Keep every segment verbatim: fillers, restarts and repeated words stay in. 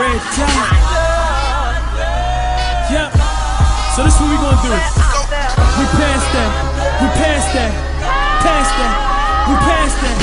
red dot. Yep. So this is what we gonna do. We passed that. We passed that. Passed that. We passed that.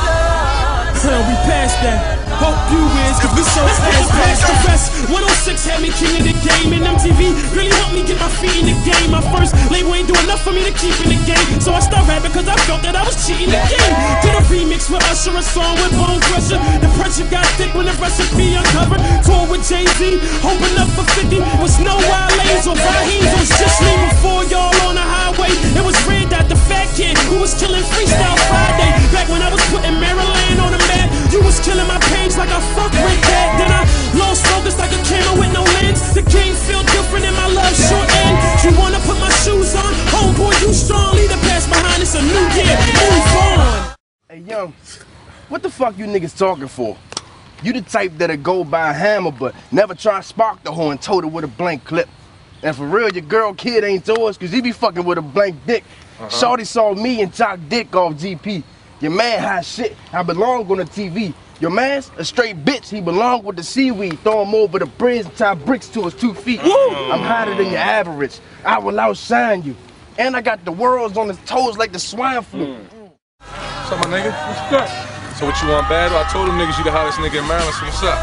We passed that. Hope you is, cause we so fast past the rest. one oh six had me king of the game, and M T V really helped me get my feet in the game. My first label ain't doing enough for me to keep in the game, so I started rapping cause I felt that I was cheating the game. Did a remix with Usher, a song with Bone Crusher. The pressure got thick when the recipe uncovered. Toured with Jay-Z, hoping up for fifty. Was no Wale's or Raheem's, it was just me before y'all on the highway. It was Red Dot, the fat kid who was killing Freestyle Friday. Back when I was putting Maryland on the map, you was killing my page like I fuck with that. Then I lost focus like a camera with no lens. The game feel different in my love short end. You wanna put my shoes on? Homeboy, you strong. Lead the past behind. It's a new year. Move on. Hey, yo, what the fuck you niggas talking for? You the type that'll go by a hammer, but never try to spark the hoe and tote it with a blank clip. And for real, your girl kid ain't yours, cause he be fucking with a blank dick. Uh-huh. Shorty saw me and Jock Dick off G P. Your man hot shit, I belong on the T V. Your man's a straight bitch, he belong with the seaweed. Throw him over the bridge and tie bricks to his two feet. Woo! I'm hotter than your average, I will outshine you. And I got the worlds on his toes like the swine flu. Mm. What's up, my nigga? What's up? So what you want, battle? I told them niggas you the hottest nigga in Maryland, so what's up?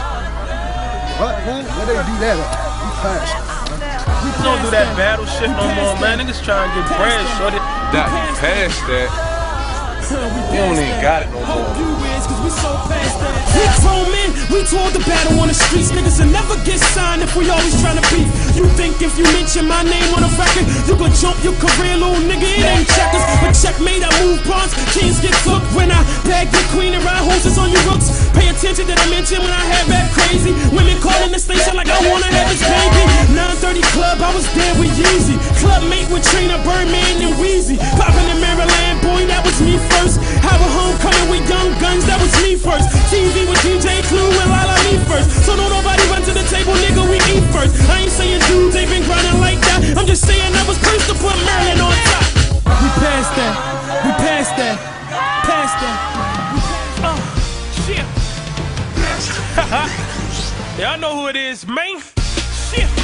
What, man? Where they do that at? We fast. We don't do that battle shit no more, man. Niggas trying to get bread, shorty. That, you passed that. You don't even got it no more. We grown men, we told the battle on the streets. Niggas will never get signed if we always tryna beef. You think if you mention my name on a record, you gon' jump your career, little nigga, it ain't checkers. But checkmate, I move bronze, kings get cooked. When I bag your queen and ride horses on your rooks. Pay attention that I mentioned when I had back crazy. Women calling the station like I wanna have this baby. nine thirty club, I was there with Yeezy. Club mate with Trina, Birdman, and Weezy. Poppin' in Maryland, boy, that was me first. Have a homecoming with Young Guns, that was me first. T V with D J Clue and Lala me first. So don't nobody run to the table, nigga, we eat first. I ain't saying dudes ain't been grinding like that. I'm just saying I was pleased to put Maryland on top. We passed that, we passed that, passed that. Oh, shit. Y'all know who it is, man. Shit.